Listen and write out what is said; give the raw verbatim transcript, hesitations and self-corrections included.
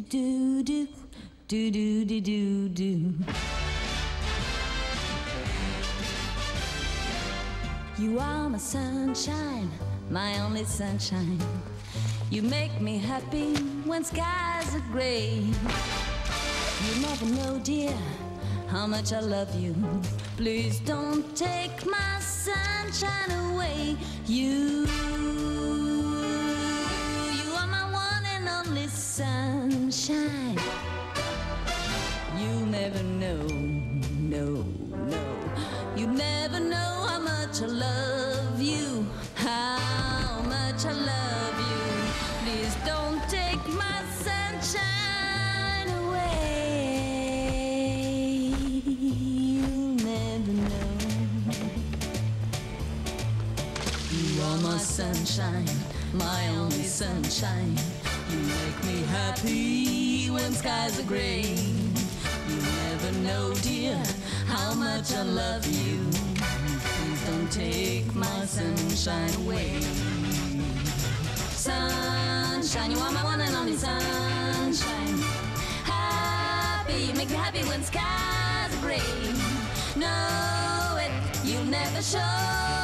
do do do do do do do. You are my sunshine, my only sunshine. You make me happy when skies are gray. You never know, dear, how much I love you. Please don't take my sunshine away. You, you are my one and only sunshine. You never know, no, no. You never know how much I love you, how much I love you. Please don't take my sunshine away. You'll never know. You are my sunshine, my only sunshine. You make me happy when skies are gray. You never know, dear, how much I love you. Please don't take my sunshine away. Sunshine, you are my one and only sunshine. Happy, you make me happy when skies are gray. Know it, you never show